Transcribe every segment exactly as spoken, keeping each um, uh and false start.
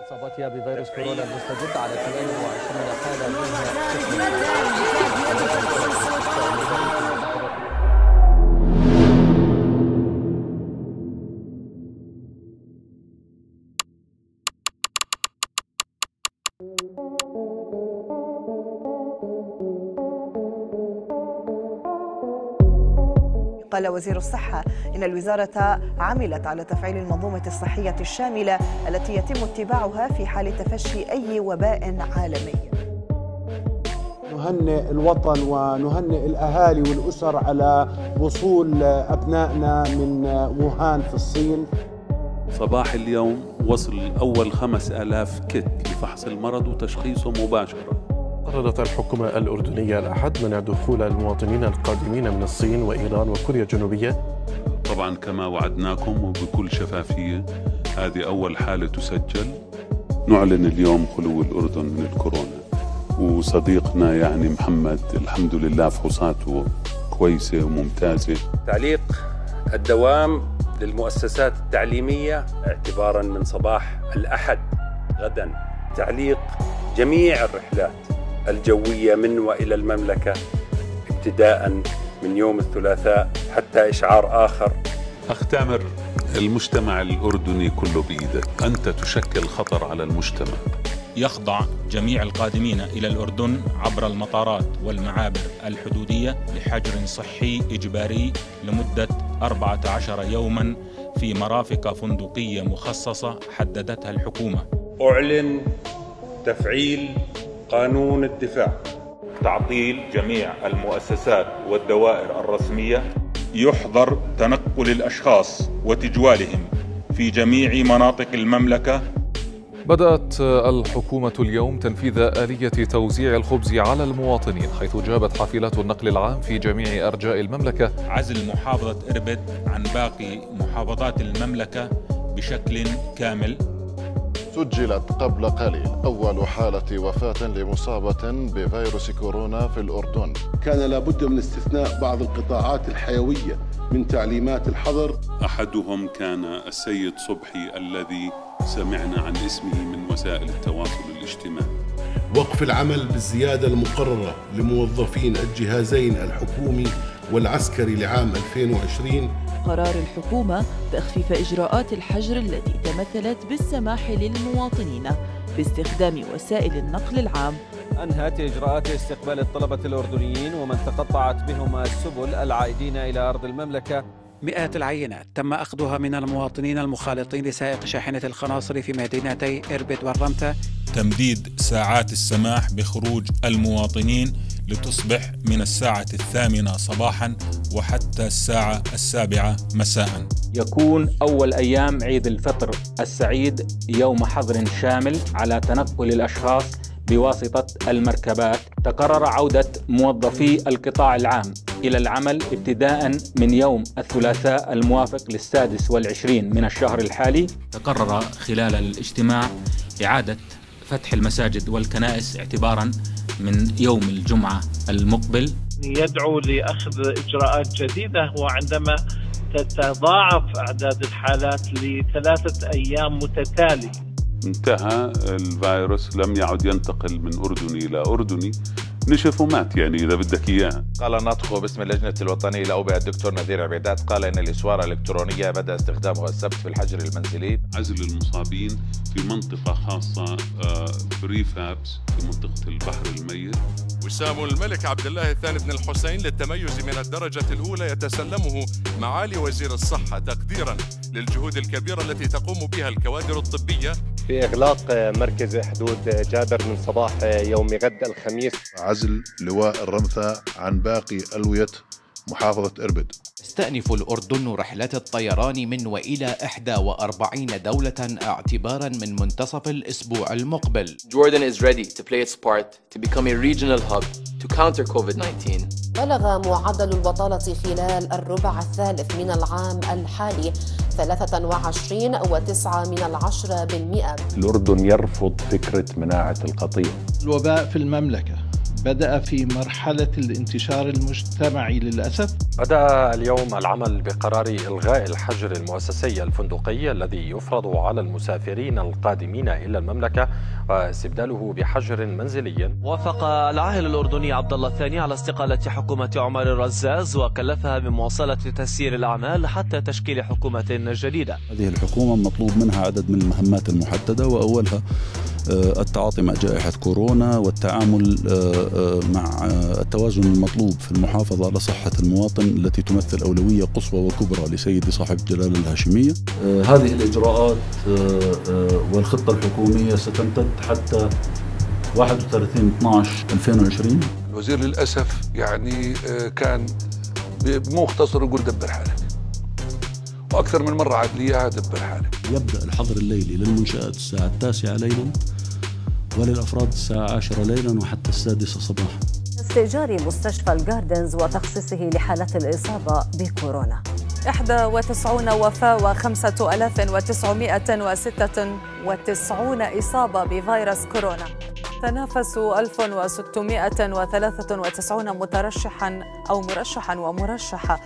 إصابتها بفيروس كورونا المستجد على اثنين وعشرين حالة منها قال وزير الصحة إن الوزارة عملت على تفعيل المنظومة الصحية الشاملة التي يتم اتباعها في حال تفشي أي وباء عالمي. نهنئ الوطن ونهنئ الأهالي والأسر على وصول أبنائنا من ووهان في الصين. صباح اليوم وصل أول خمس آلاف كت لفحص المرض وتشخيصه مباشرة. قررت الحكومة الأردنية الأحد منع دخول المواطنين القادمين من الصين وإيران وكوريا الجنوبية. طبعا كما وعدناكم وبكل شفافية هذه أول حالة تسجل. نعلن اليوم خلو الأردن من الكورونا، وصديقنا يعني محمد الحمد لله فحوصاته كويسة وممتازة. تعليق الدوام للمؤسسات التعليمية اعتبارا من صباح الأحد غدا، تعليق جميع الرحلات الجوية من وإلى المملكة ابتداء من يوم الثلاثاء حتى إشعار آخر. أخ تامر، المجتمع الأردني كله بإيدك، أنت تشكل خطر على المجتمع. يخضع جميع القادمين إلى الأردن عبر المطارات والمعابر الحدودية لحجر صحي إجباري لمدة أربعة عشر يوما في مرافق فندقية مخصصة حددتها الحكومة. أعلن تفعيل قانون الدفاع، تعطيل جميع المؤسسات والدوائر الرسمية، يحظر تنقل الأشخاص وتجوالهم في جميع مناطق المملكة. بدأت الحكومة اليوم تنفيذ آلية توزيع الخبز على المواطنين، حيث جابت حافلات النقل العام في جميع أرجاء المملكة. عزل محافظة إربد عن باقي محافظات المملكة بشكل كامل. سجلت قبل قليل أول حالة وفاة لمصابة بفيروس كورونا في الأردن. كان لابد من استثناء بعض القطاعات الحيوية من تعليمات الحظر. أحدهم كان السيد صبحي الذي سمعنا عن اسمه من وسائل التواصل الاجتماعي. وقف العمل بالزيادة المقررة لموظفين الجهازين الحكومي والعسكري لعام ألفين وعشرين. قرار الحكومة تخفيف إجراءات الحجر التي تمثلت بالسماح للمواطنين باستخدام وسائل النقل العام. أنهت إجراءات استقبال الطلبة الأردنيين ومن تقطعت بهم السبل العائدين إلى أرض المملكة. مئات العينات تم أخذها من المواطنين المخالطين لسائق شاحنة الخناصر في مدينتي إربد والرمتة. تمديد ساعات السماح بخروج المواطنين لتصبح من الساعة الثامنة صباحا وحتى الساعة السابعة مساء. يكون أول أيام عيد الفطر السعيد يوم حظر شامل على تنقل الأشخاص بواسطة المركبات. تقرر عودة موظفي القطاع العام إلى العمل ابتداء من يوم الثلاثاء الموافق للسادس والعشرين من الشهر الحالي. تقرر خلال الاجتماع إعادة فتح المساجد والكنائس اعتبارا من يوم الجمعة المقبل. يدعو لأخذ إجراءات جديدة وعندما تتضاعف أعداد الحالات لثلاثة أيام متتالية. انتهى الفيروس، لم يعد ينتقل من أردني إلى أردني، نشف ومات يعني إذا بدك إياه. قال ناطقه باسم اللجنة الوطنية للأوبئة الدكتور نذير عبيدات، قال إن الإسوارة الإلكترونية بدأ استخدامها السبت في الحجر المنزلي. عزل المصابين في منطقة خاصة فري فابس في منطقة البحر الميت. وسام الملك عبد الله الثاني بن الحسين للتميز من الدرجة الأولى يتسلمه معالي وزير الصحة تقديرا للجهود الكبيرة التي تقوم بها الكوادر الطبية في إغلاق مركز حدود جابر من صباح يوم غد الخميس. عزل لواء الرمثة عن باقي ألوية محافظة إربد. تستأنف الأردن رحلات الطيران من وإلى إحدى وأربعين دولة اعتبارا من منتصف الأسبوع المقبل. Jordan is ready to play its part to become a regional hub to counter كوفيد تسعة عشر. بلغ معدل البطالة خلال الربع الثالث من العام الحالي ثلاثة وعشرين وتسعة من العشرة بالمئة. الأردن يرفض فكرة مناعة القطيع. الوباء في المملكة بدأ في مرحلة الانتشار المجتمعي للأسف. بدأ اليوم العمل بقرار إلغاء الحجر المؤسسي الفندقي الذي يفرض على المسافرين القادمين إلى المملكة واستبداله بحجر منزلي. وافق العاهل الأردني عبد الله الثاني على استقالة حكومة عمر الرزاز وكلفها بمواصلة تسيير الأعمال حتى تشكيل حكومة جديدة. هذه الحكومة مطلوب منها عدد من المهمات المحددة، وأولها التعاطي مع جائحة كورونا والتعامل مع التوازن المطلوب في المحافظة على صحة المواطن التي تمثل أولوية قصوى وكبرى لسيدي صاحب الجلالة الهاشمية. هذه الإجراءات والخطة الحكومية ستمتد حتى واحد وثلاثين اثناشر ألفين وعشرين. الوزير للأسف يعني كان بمختصر يقول دبر حالك، وأكثر من مرة عاد لي دبر حالك. يبدأ الحظر الليلي للمنشآت الساعة التاسعة ليلا وللأفراد الساعة عشرة ليلا وحتى السادسة صباحا. استئجار مستشفى الجاردنز وتخصيصه لحالات الإصابة بكورونا. إحدى وتسعين وفاة وخمسة آلاف وتسعمائة وستة وتسعين إصابة بفيروس كورونا. تنافس ألف وستمائة وثلاثة وتسعين مترشحا أو مرشحا ومرشحة.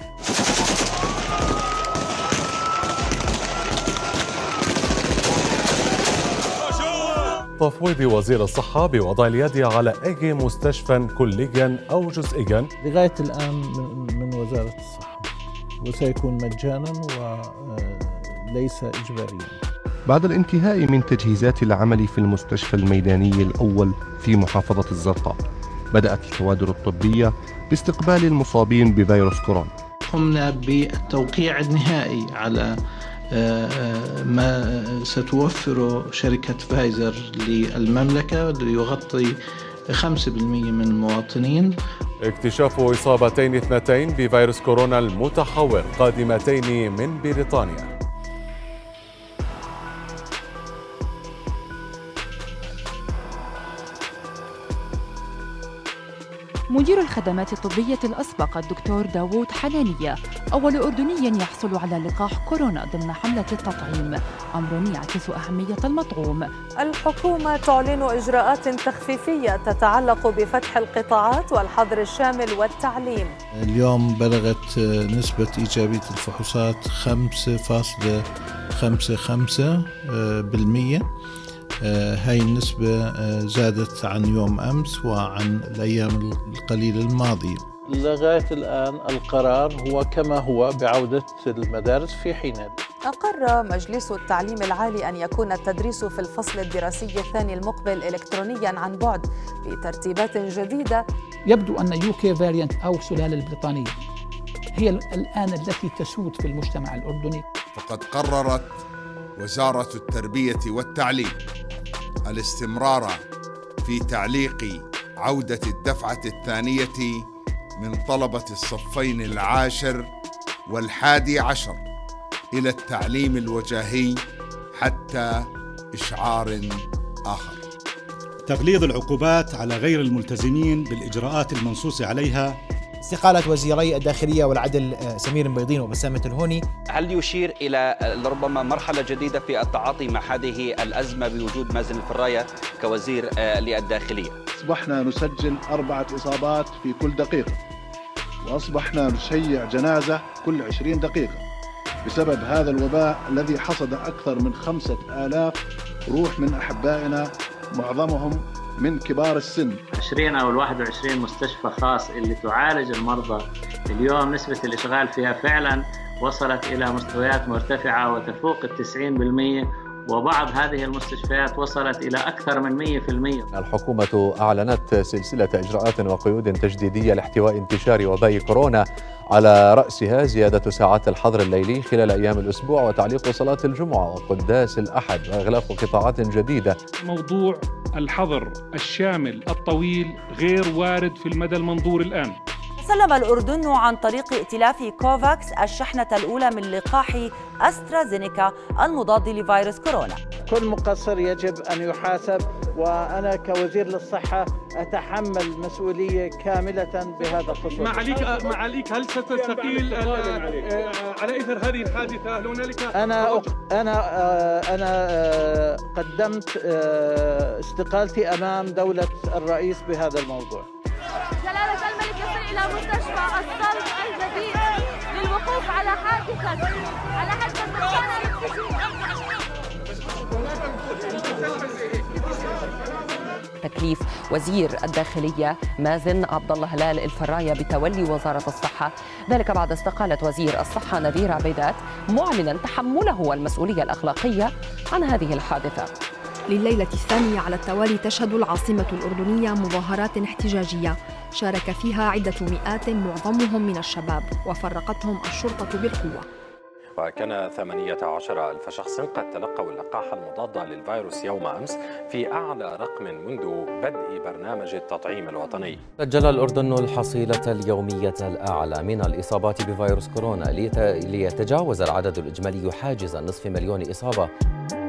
تفويض وزير الصحة بوضع اليد على أي مستشفى كليا أو جزئيا. لغاية الآن من وزارة الصحة، وسيكون مجانا وليس إجباريا. بعد الانتهاء من تجهيزات العمل في المستشفى الميداني الأول في محافظة الزرقاء، بدأت الكوادر الطبية باستقبال المصابين بفيروس كورونا. قمنا بالتوقيع النهائي على ما ستوفره شركة فايزر للمملكة ليغطي خمسة بالمئة من المواطنين. اكتشاف إصابتين اثنتين بفيروس كورونا المتحور قادمتين من بريطانيا. مدير الخدمات الطبية الأسبق الدكتور داوود حنانية أول أردني يحصل على لقاح كورونا ضمن حملة التطعيم، أمر يعكس أهمية المطعوم. الحكومة تعلن إجراءات تخفيفية تتعلق بفتح القطاعات والحظر الشامل والتعليم. اليوم بلغت نسبة إيجابية الفحوصات خمسة فاصلة خمسة خمسة بالمئة. هاي النسبة زادت عن يوم أمس وعن الأيام القليلة الماضية. لغاية الآن القرار هو كما هو بعودة المدارس في حينها. أقر مجلس التعليم العالي أن يكون التدريس في الفصل الدراسي الثاني المقبل إلكترونياً عن بعد بترتيبات جديدة. يبدو أن يوكي فاريانت أو سلالة البريطانية هي الآن التي تسود في المجتمع الأردني. فقد قررت وزارة التربية والتعليم الاستمرار في تعليق عودة الدفعة الثانية من طلبة الصفين العاشر والحادي عشر إلى التعليم الوجاهي حتى إشعار آخر. تغليظ العقوبات على غير الملتزمين بالإجراءات المنصوص عليها. استقالة وزيري الداخلية والعدل سمير بيضين وبسامة الهوني. هل يشير إلى ربما مرحلة جديدة في التعاطي مع هذه الأزمة بوجود مازن الفراية كوزير للداخلية؟ أصبحنا نسجل أربعة إصابات في كل دقيقة، وأصبحنا نشيع جنازة كل عشرين دقيقة بسبب هذا الوباء الذي حصد أكثر من خمسة آلاف روح من أحبائنا، معظمهم من كبار السن. عشرين أو الواحد وعشرين مستشفى خاص اللي تعالج المرضى اليوم نسبة الإشغال فيها فعلا وصلت إلى مستويات مرتفعة وتفوق التسعين بالمئة، وبعض هذه المستشفيات وصلت إلى أكثر من مئة بالمئة. الحكومة أعلنت سلسلة إجراءات وقيود تجديدية لاحتواء انتشار وباء كورونا، على رأسها زيادة ساعات الحظر الليلي خلال أيام الأسبوع وتعليق صلاة الجمعة وقداس الأحد وإغلاق قطاعات جديدة. موضوع الحظر الشامل الطويل غير وارد في المدى المنظور الآن. سلم الأردن عن طريق ائتلاف كوفاكس الشحنة الأولى من لقاح أسترازينيكا المضاد لفيروس كورونا. كل مقصر يجب أن يحاسب، وأنا كوزير للصحة أتحمل مسؤولية كاملة بهذا الخصوص. معاليك معاليك هل ستستقيل على إثر هذه الحادثة؟ هل هنالك أنا أنا أنا قدمت استقالتي أمام دولة الرئيس بهذا الموضوع. إلى مستشفى الصلب الجديد للوقوف على حادثة على حادثة مكان تكليف وزير الداخلية مازن عبد الله هلال الفراية بتولي وزارة الصحة، ذلك بعد استقالة وزير الصحة نذير عبيدات معلنا تحمله والمسؤولية الأخلاقية عن هذه الحادثة. لليلة الثانية على التوالي تشهد العاصمة الأردنية مظاهرات احتجاجية شارك فيها عدة مئات معظمهم من الشباب وفرقتهم الشرطة بالقوة. وكان ثمانية عشر ألف شخص قد تلقوا اللقاح المضاد للفيروس يوم أمس في أعلى رقم منذ بدء برنامج التطعيم الوطني. سجل الأردن الحصيلة اليومية الأعلى من الإصابات بفيروس كورونا ليتجاوز العدد الإجمالي حاجز النصف مليون إصابة.